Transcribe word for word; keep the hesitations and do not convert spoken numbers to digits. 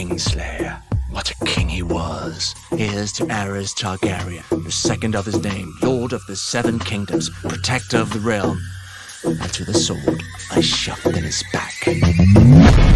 KingSlayer. What a king he was. Here's to Aerys Targaryen, the second of his name, Lord of the Seven Kingdoms, protector of the realm, and to the sword I shoved in his back.